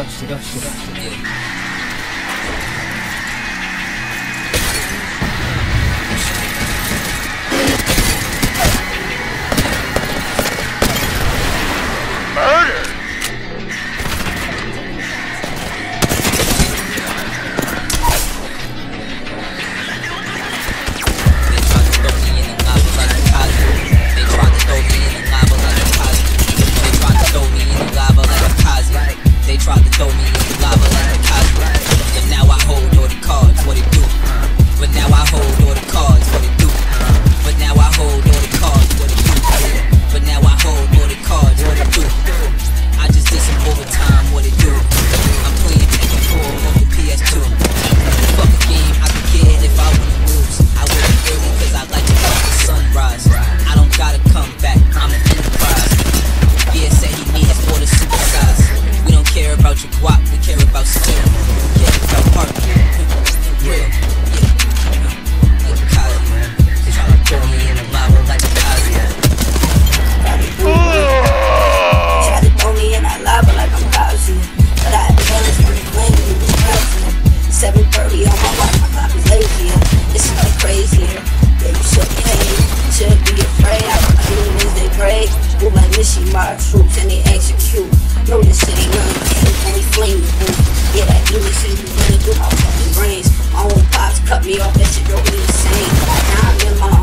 They tried to throw me in the lava like Kazuya, but now I hold all the cards, what it do? But now I hold all the cards, what it do? But now I hold all the cards, what it do? But now I hold all the cards, what it do? I just did some overtime, what it do? I'm playing Tekken 4 on the PS2. Fuck a game, I could get it if I wanna lose. I wouldn't early cause I like to watch the sunrise. I don't gotta come back, I'm an enterprise. Yeah, said he needs more to supersize. We don't care about your guap, we care about skill. We care about heart, for real, yeah. Like a Kazuya, they try to throw me in the lava like a Kazuya. Try to throw me in that lava like I'm Kazuya, but I had the balance from the flame and it was Kazuya. 7:30 on my watch, my clock is lazy. This is like crazy. Yeah, you should be hating, should be afraid. I my enemies, they pray. Move like Missy, my troops, and they execute. Know this city young, only flame the boom. Yeah, that demon shit you running through my fucking brains. My own pops cut me off, that shit drove me insane. Now I'm in my